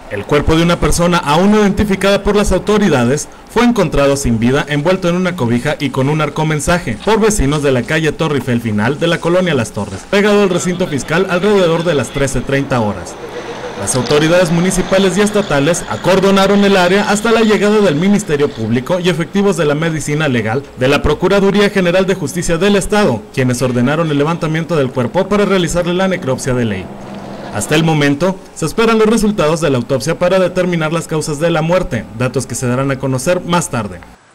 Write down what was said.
El cuerpo de una persona aún no identificada por las autoridades fue encontrado sin vida, envuelto en una cobija y con un arcomensaje por vecinos de la calle Torre Eiffel Final de la colonia Las Torres, pegado al recinto fiscal alrededor de las 13:30 horas. Las autoridades municipales y estatales acordonaron el área hasta la llegada del Ministerio Público y efectivos de la Medicina Legal de la Procuraduría General de Justicia del Estado, quienes ordenaron el levantamiento del cuerpo para realizarle la necropsia de ley. Hasta el momento, se esperan los resultados de la autopsia para determinar las causas de la muerte, datos que se darán a conocer más tarde.